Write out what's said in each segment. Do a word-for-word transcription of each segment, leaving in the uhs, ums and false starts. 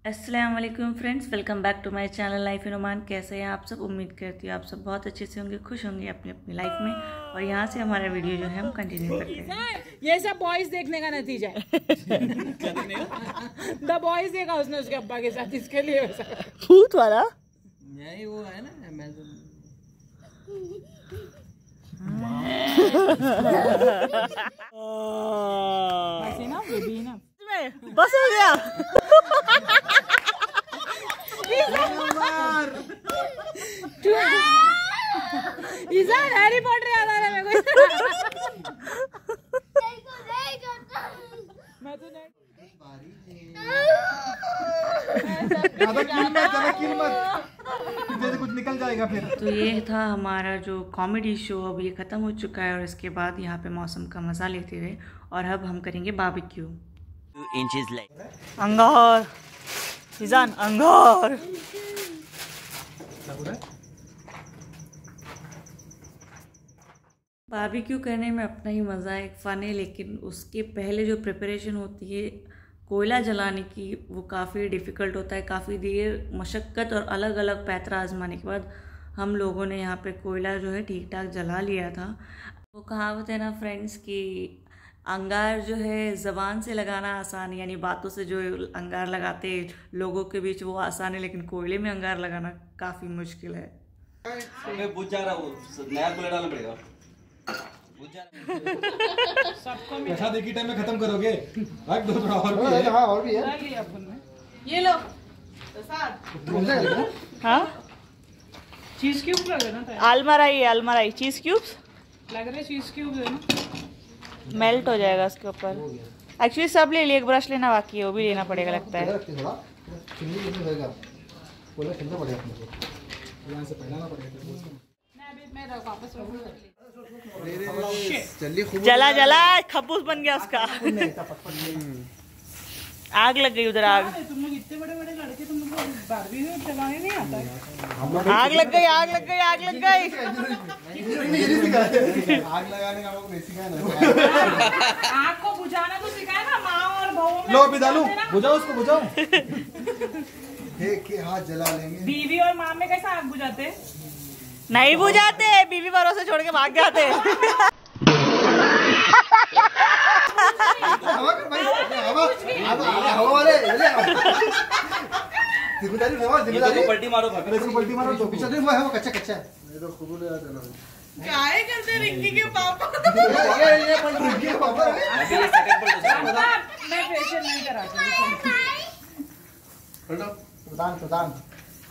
अस्सलाम वालेकुम friends, welcome back to my channel life in Oman. कैसे हैं आप सब? उम्मीद करती हूँ आप सब बहुत अच्छे से होंगे, खुश होंगे अपनी अपनी लाइफ में। और यहाँ से हमारा वीडियो जो है हम कंटिन्यू करते हैं। ये सब बॉयज देखने का नतीजा है। द बॉयज देखा उसने उसके अब्बा के साथ, इसके लिए वैसा भूत वाला यही वो है ना अमेज़न। ना बेबी ना बस हो गया। ईज़ान हैरी पॉटर याद आ रहा है मेरे को। मैं तो नहीं ज़्यादा कील मत, ज़्यादा कील मत, जैसे कुछ निकल जाएगा फिर। तो ये था हमारा जो कॉमेडी शो, अब ये ख़त्म हो चुका है और इसके बाद यहाँ पे मौसम का मज़ा लेते हुए और अब हम करेंगे बारबेक्यू। अंगार ईज़ान, अंगार। बारबेक्यू करने में अपना ही मज़ा है, एक फ़न है, लेकिन उसके पहले जो प्रिपरेशन होती है कोयला जलाने की, वो काफ़ी डिफ़िकल्ट होता है। काफ़ी देर मशक्क़त और अलग अलग पैतरा आजमाने के बाद हम लोगों ने यहाँ पे कोयला जो है ठीक ठाक जला लिया था। वो कहावत है ना फ्रेंड्स कि अंगार जो है ज़बान से लगाना आसान है, यानी बातों से जो अंगार लगाते लोगों के बीच वो आसान है, लेकिन कोयले में अंगार लगाना काफ़ी मुश्किल है। मैं बुझ जा रहा हूँ, नया कोयला डालना पड़ेगा। ऐसा देखी टाइम में खत्म करोगे? रख दो थोड़ा और भी है। हाँ और भी है। ये लो हाँ चीज क्यूब लग रहा है ना, आलमराई आलमराई चीज़ क्यूब्स लग रहे चीज क्यूब है ना। मेल्ट हो जाएगा उसके ऊपर। एक्चुअली सब ले लिए, एक ब्रश लेना बाकी है, वो भी लेना पड़ेगा लगता है। जला जला खपूस बन गया उसका। आग लग गई उधर, आग तुम लोग इतने बड़े बड़े लड़के, तुम लोग बारबी में चलाने नहीं आता है? आग लग गई, आग लग गई, आग लग गई। आग लगाने का नहीं सिखाया ना। आग को बुझाना तो सिखाया ना माँ और बहू। लो अभी डालू, बुझाओ उसको, बुझाओ। के हाथ जला लेंगे। बीवी और माँ में कैसा आग बुझाते? नहीं बुझाते, बीवी भरोसे छोड़ के भाग जाते। पलटी मारो, पलटी मारो तो पीछे वो है, वो कच्चा कच्चा है। ये तो खूब क्या करते रिंकी के पापा? ये ये पलट रिंकी के पापा है। अभी ये सेकंड पलट जाएगा। मैं फेशियल नहीं कराती। प्रदान प्रदान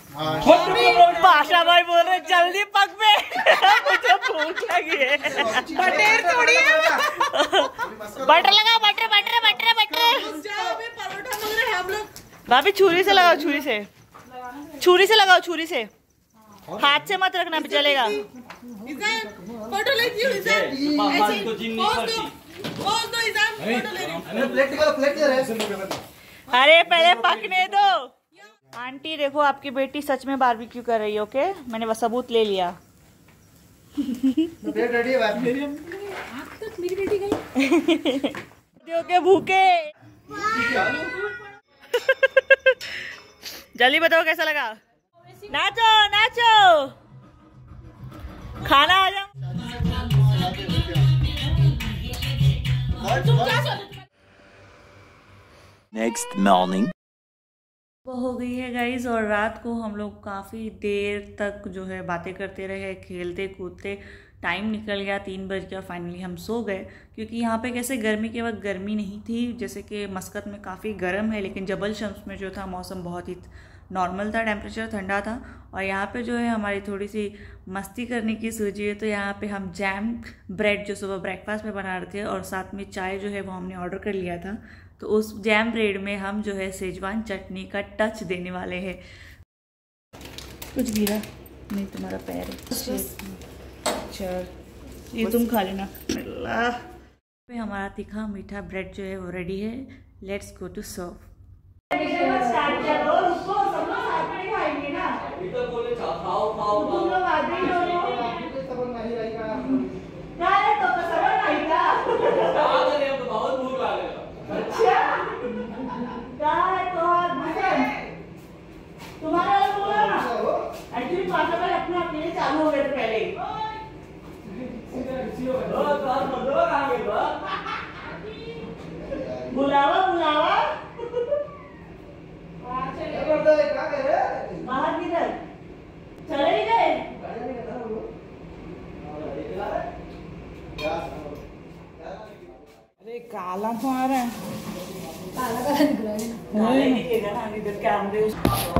पाशा भाई बोल रहे जल्दी पक पे, मुझे भूख लगी है। बटर थोड़ी है। बटर लगाओ, बटर बटर बटर बटर। परोठा लग रहे हैं हम लोग। भाभी छुरी से लगाओ, छुरी से, छुरी से लगाओ, छुरी से, हाथ से मत रखना, चलेगा। फोटो लेती हूँ पापा तो जिन नहीं करती। प्लेट निकालो, प्लेट दे रहे। अरे पहले पकने दो। आंटी देखो, आपकी बेटी सच में बारबेक्यू कर रही है। ओके, मैंने बस सबूत ले लिया। प्लेट रेडी है बात। मेरी आँख तक मेरी बेटी गई। ओके भूखे। जल्दी बताओ कैसा लगा। नाचो नाचो, खाना आ जाओ। नेक्स्ट मॉर्निंग वो हो गई है गाइज, और रात को हम लोग काफ़ी देर तक जो है बातें करते रहे, खेलते कूदते टाइम निकल गया, तीन बज गया। फाइनली हम सो गए, क्योंकि यहाँ पे कैसे गर्मी के वक्त गर्मी नहीं थी, जैसे कि मस्कत में काफ़ी गर्म है, लेकिन जबल शम्स में जो था मौसम बहुत ही नॉर्मल था, टेम्परेचर ठंडा था। और यहाँ पे जो है हमारी थोड़ी सी मस्ती करने की सूझी है, तो यहाँ पे हम जैम ब्रेड जो सुबह ब्रेकफास्ट में बना रहे थे और साथ में चाय जो है वो हमने ऑर्डर कर लिया था, तो उस जैम ब्रेड में हम जो है सेजवान चटनी का टच देने वाले हैं। कुछ गिरा नहीं, तुम्हारा पैर है। अच्छा ये तुम खा लेना। पे हमारा तीखा मीठा ब्रेड जो है वो रेडी है। Let's go to serve. बहुत भूख लगेगा। अच्छा हो गए थे पहले ही। बुलावा बुलावा बाहर किधर चले ही गए। अरे काला तो आ रहा है, काला काला दिख रहा है। काले दिखेगा ना इधर कैमरे।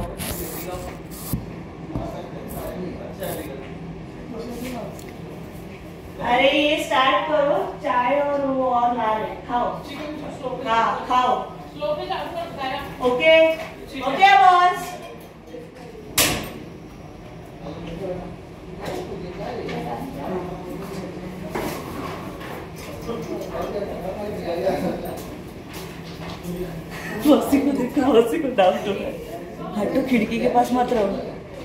अरे ये स्टार्ट करो, चाय और वो और ला रहे खाओ। हाँ खाओ। Okay okay boss. मौसी को देखो, मौसी को डाउट हो रहा है। हटो, खिड़की के पास मत रहो।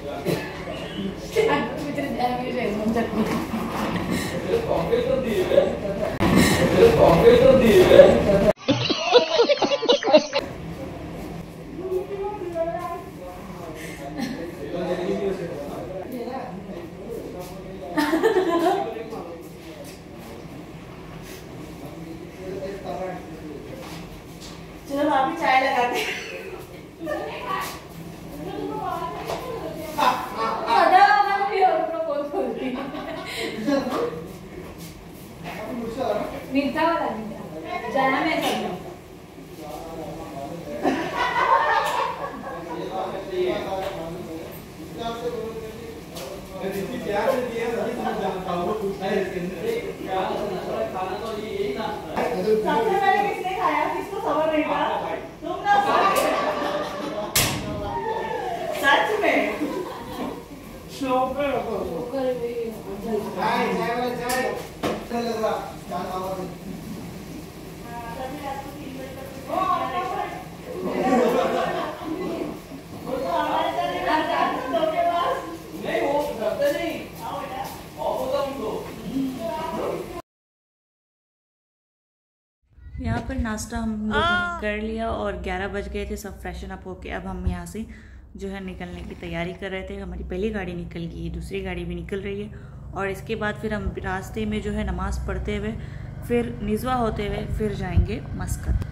चलो भाभी चाय लगाते हैं। मीठा वाला मीठा जाना मैं सब सबसे पहले किसने खाया, किसको खबर नहीं था? तुम ना सच में स्लो पे रखो। चाय चाय वाला चाय चल लग रहा चाय आवाज यहाँ पर नाश्ता हम लोगों ने कर लिया और ग्यारह बज गए थे। सब फ्रेशन अप होके अब हम यहाँ से जो है निकलने की तैयारी कर रहे थे। हमारी पहली गाड़ी निकल गई, दूसरी गाड़ी भी निकल रही है और इसके बाद फिर हम रास्ते में जो है नमाज़ पढ़ते हुए फिर निज़वा होते हुए फिर जाएंगे मस्कत।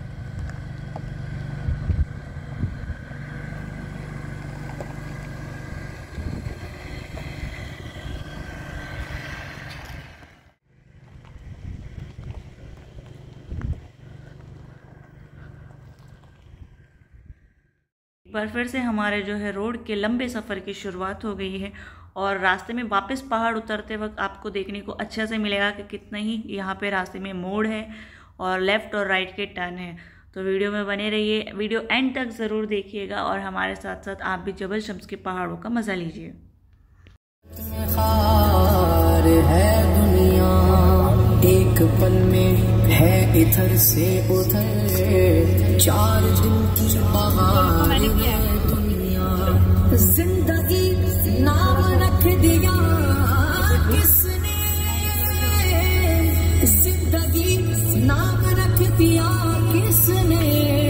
एक बार फिर से हमारे जो है रोड के लंबे सफ़र की शुरुआत हो गई है और रास्ते में वापस पहाड़ उतरते वक्त आपको देखने को अच्छे से मिलेगा कि कितना ही यहाँ पे रास्ते में मोड़ है और लेफ़्ट और राइट के टर्न है। तो वीडियो में बने रहिए, वीडियो एंड तक ज़रूर देखिएगा और हमारे साथ साथ आप भी जबल शम्स के पहाड़ों का मज़ा लीजिए। है दुनिया एक पल में है इधर से उधर, चार दिन की बहार है दुनिया। जिंदगी नाम रख दिया किसने, जिंदगी नाम रख दिया किसने।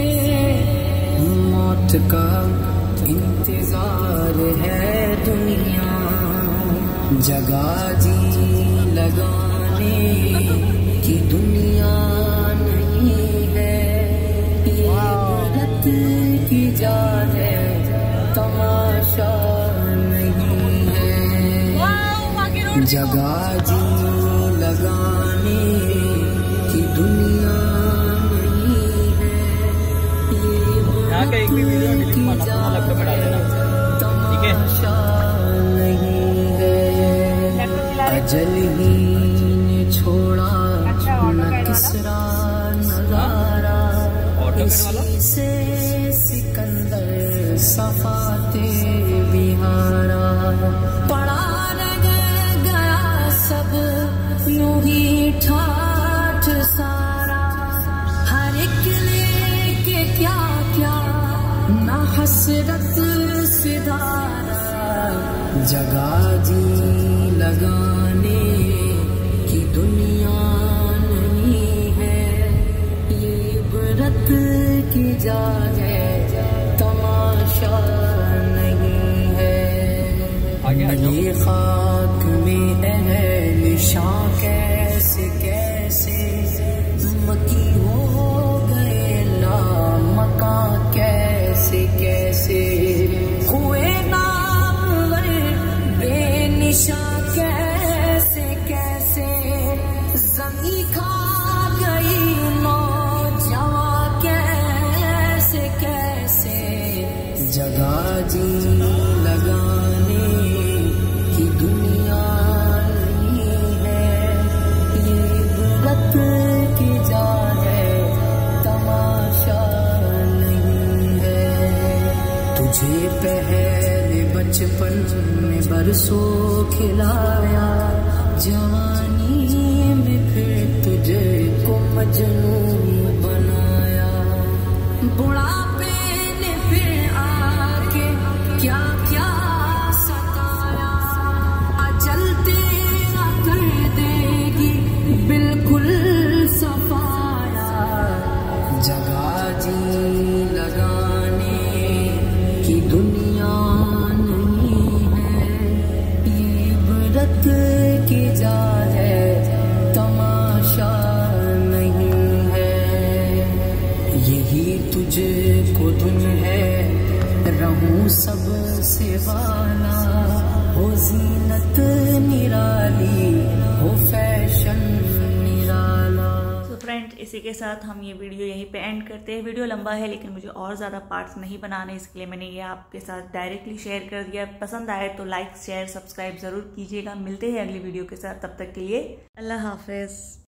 मौत का इंतजार है दुनिया, जगा जी लगाने की दुनिया नहीं है। ये रत की जा है, तमाशा नहीं है। जगा जी लगाने की दुनिया नहीं है। ये रत की जा है, तमाशा नहीं है। अजल ही ने छोड़ा न किसरा नजारा, इसी से सिकंदर सफाते बिहारा। पड़ा रह गया सब यूं ही ठाठ सारा, हर एक लेके क्या क्या न हसरत सिधारा। जगा जी लगाने की दुनिया नहीं है। ये इबरत की जा है, तमाशा नहीं है। ये खाक निशां कैसे कैसे मकी हो गए लामका कैसे कैसे हुए नामवर बेनिशां कैसे कैसे जमी खा गई नौजवां कैसे कैसे जगह जी लगाने की दुनिया नहीं है ये इबरत की जा है तमाशा नहीं है। तुझे पहले बचपन में बरसों खिलाया जवानी में फिर तुझे को मजनू बनाया बुढ़ापे ने फिर आके क्या क्या सताया अजल तेरा कर देगी बिल्कुल सफाया जगह जी लगाने की दुनिया नहीं है ये इबरत की जा है तमाशा नहीं है। यही तुझको धुन है रहूं सब से वाला हो जीनत निराली हो फैशन निराला। तो फ्रेंड्स इसी के साथ हम ये वीडियो यहीं पे एंड करते हैं। वीडियो लंबा है लेकिन मुझे और ज़्यादा पार्ट्स नहीं बनाने, इसके लिए मैंने ये आपके साथ डायरेक्टली शेयर कर दिया। पसंद आए तो लाइक शेयर सब्सक्राइब ज़रूर कीजिएगा। मिलते हैं अगली वीडियो के साथ, तब तक के लिए अल्लाह हाफिज़।